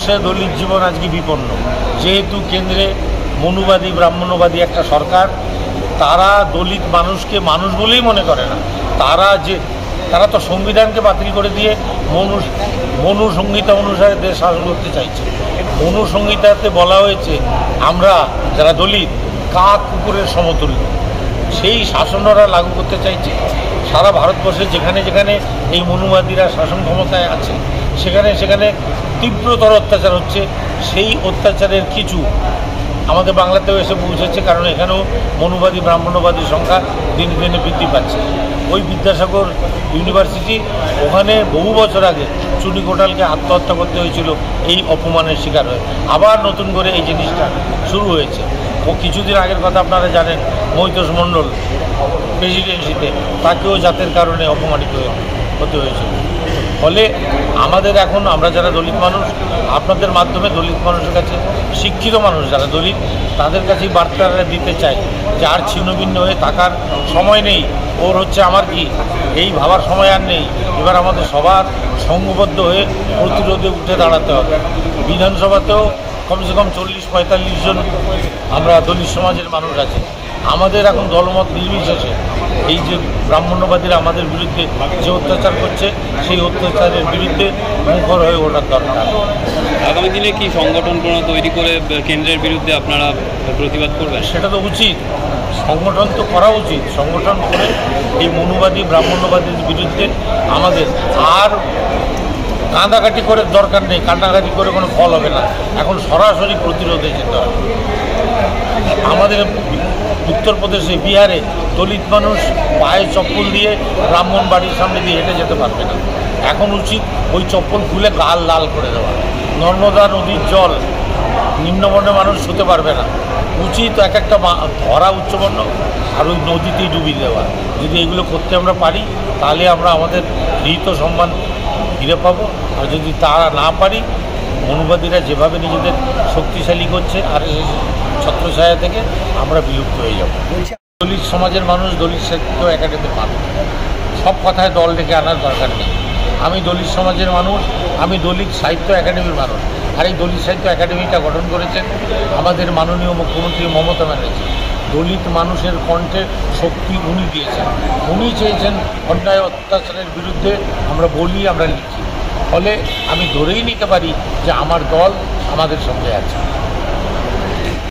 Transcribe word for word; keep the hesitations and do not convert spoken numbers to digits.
ভারতবর্ষে দলিত জীবন আজকে বিপন্ন, যেহেতু কেন্দ্রে মনুবাদী ব্রাহ্মণ্যবাদী একটা সরকার, তারা দলিত মানুষকে মানুষ বলেই মনে করে না। তারা যে তারা তো সংবিধানকে বাতিল করে দিয়ে মনু মনু সংহিতা অনুসারে দেশ শাসন করতে চাইছে। মনু সংহিতাতে বলা হয়েছে আমরা যারা দলিত কাক কুকুরের সমতুল্য, সেই শাসনরা লাগু করতে চাইছে সারা ভারতবর্ষে। যেখানে যেখানে এই মনুবাদীরা শাসন ক্ষমতায় আছে সেখানে সেখানে তীব্রতর অত্যাচার হচ্ছে। সেই অত্যাচারের কিছু আমাদের বাংলাতেও এসে পৌঁছেছে, কারণ এখানেও মনুবাদী ব্রাহ্মণ্যবাদীর সংখ্যা দিনে দিনে বৃদ্ধি পাচ্ছে। ওই বিদ্যাসাগর ইউনিভার্সিটি, ওখানে বহু বছর আগে চুনি কোটালকে আত্মহত্যা করতে হয়েছিল এই অপমানের শিকার হয়ে। আবার নতুন করে এই জিনিসটা শুরু হয়েছে। ও কিছুদিন আগের কথা আপনারা জানেন, মৈতোষ মণ্ডল প্রেসিডেন্সিতে তাকেও জাতের কারণে অপমানিত হতে হয়েছিল। ফলে আমাদের এখন আমরা যারা দলিত মানুষ, আপনাদের মাধ্যমে দলিত মানুষের কাছে, শিক্ষিত মানুষ যারা দলিত, তাদের কাছেই বার্তাটা দিতে চাই যে আর ছিন্নভিন্ন হয়ে থাকার সময় নেই। ওর হচ্ছে আমার কি এই ভাবার সময় আর নেই। এবার আমাদের সবার সংঘবদ্ধ হয়ে প্রতিরোধে উঠে দাঁড়াতে হবে। বিধানসভাতেও কমসে কম চল্লিশ পঁয়তাল্লিশ জন আমরা দলিত সমাজের মানুষ আছি। আমাদের এখন দলমত নির্বিশেষে এই যে ব্রাহ্মণ্যবাদীরা আমাদের বিরুদ্ধে যে অত্যাচার করছে, সেই অত্যাচারের বিরুদ্ধে মুখর হয়ে ওঠার দরকার। আগামী দিনে কি সংগঠন কোনো তৈরি করে কেন্দ্রের বিরুদ্ধে আপনারা প্রতিবাদ করবেন? সেটা তো উচিত, সংগঠন তো করা উচিত। সংগঠন করে এই মনুবাদী ব্রাহ্মণ্যবাদীর বিরুদ্ধে আমাদের আর কাঁদাকাটি করে দরকার নেই। কান্নাকাটি করে কোনো ফল হবে না। এখন সরাসরি প্রতিরোধে যেতে হবে। আমাদের উত্তরপ্রদেশে, বিহারে দলিত মানুষ পায়ে চপ্পল দিয়ে ব্রাহ্মণ বাড়ির সামনে দিয়ে হেঁটে যেতে পারবে না। এখন উচিত ওই চপ্পল খুলে গাল লাল করে দেওয়া। নর্মদা নদীর জল নিম্নবর্ণের মানুষ ছুতে পারবে না। উচিত এক একটা ভরা উচ্চবর্ণ আর ওই নদীতেই ডুবিয়ে দেওয়া। যদি এগুলো করতে আমরা পারি, তাহলে আমরা আমাদের নিহিত সম্মান ফিরে পাবো। আর যদি তারা না পারি, মনুবাদীরা যেভাবে নিজেদের শক্তিশালী করছে আর ছত্রছায়া থেকে আমরা বিলুপ্ত হয়ে যাব। দলিত সমাজের মানুষ, দলিত সাহিত্য একাডেমির মানুষ, সব কথায় দল ডেকে আনার দরকার নেই। আমি দলিত সমাজের মানুষ, আমি দলিত সাহিত্য একাডেমির মানুষ। আর এই দলিত সাহিত্য একাডেমিটা গঠন করেছেন আমাদের মাননীয় মুখ্যমন্ত্রী মমতা ব্যানার্জি। দলিত মানুষের কণ্ঠে শক্তি উনি দিয়েছেন। উনি চেয়েছেন অন্যায় অত্যাচারের বিরুদ্ধে আমরা বলি, আমরা লিখি। ফলে আমি ধরেই নিতে পারি যে আমার দল আমাদের সঙ্গে আছে।